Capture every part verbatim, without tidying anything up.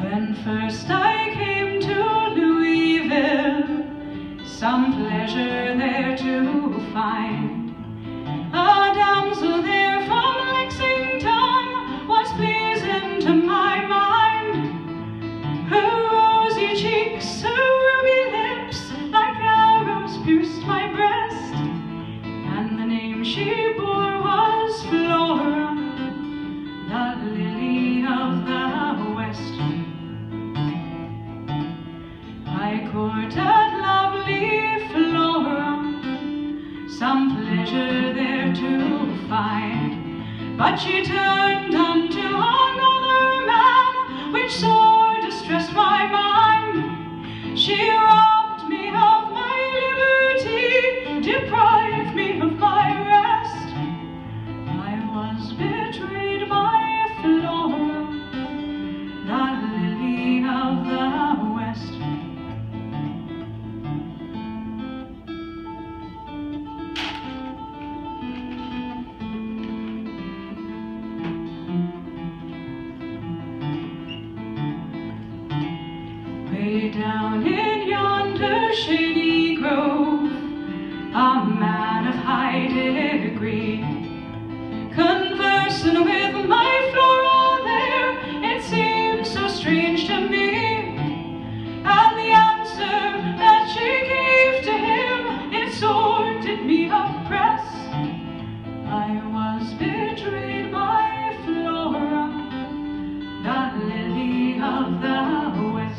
When first I came to Louisville, some pleasure there to find, a damsel there from Lexington was pleasing to my mind. Her rosy cheeks, her ruby lips, like arrows pierced my breast, and the name she bore was Flora, the lily of the West. I courted lovely Flora, some pleasure there to find, but she turned unto another man, which sore distressed my mind. She robbed me of my liberty, deprived me of my rest. I was betrayed by Flora, the lily of the West. Way down in yonder shady grove, a man of high degree, conversing with my Flora there, it seemed so strange to me. And the answer that she gave to him, it sore did me oppress. I was betrayed by Flora, the lily of the West.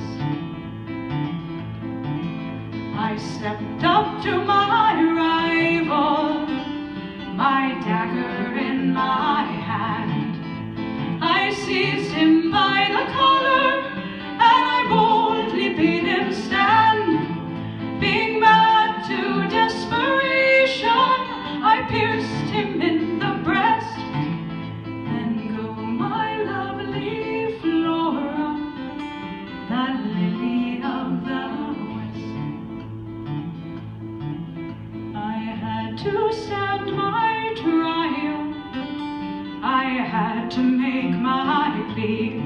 I stepped up to my rival, my dagger in my hand. I seized him by the collar, and I boldly bade him stand. Being mad to desperation, I pierced him in the breast. Then go my lovely Flora, the lily of the to stand my trial, I had to make my plea.